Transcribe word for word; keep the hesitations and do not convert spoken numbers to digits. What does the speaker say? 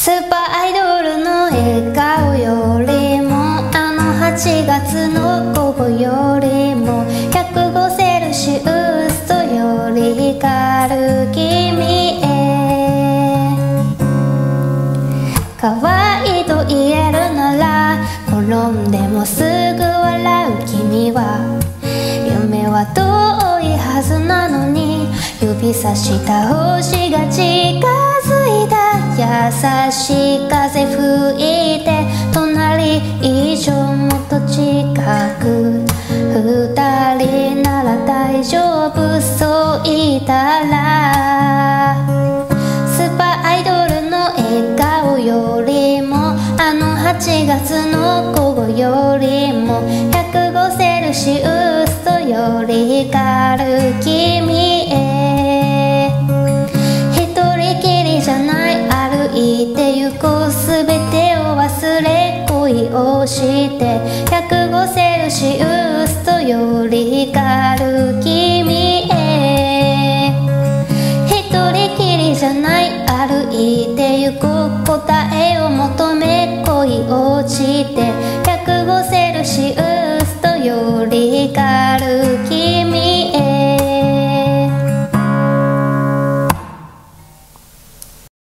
スーパーアイドルの笑顔よりもあのはちがつの午後よりもひゃくごセルシウスより光る君へ可愛いと言えるなら転んでもすぐ笑う君は夢は遠いはずなのに指さした星が近づいた優しい風吹いて隣以上もっと近く二人なら大丈夫そう言ったらスーパーアイドルの笑顔よりもあのはちがつの午後よりもひゃくごセルシウスより光る君へ一人きりじゃない歩いてゆくすべてを忘れ恋をしてひゃくごセルシウスより光る君へ一人きりじゃない歩いてゆく答えを求め恋をしてひゃくごセルシウスより光る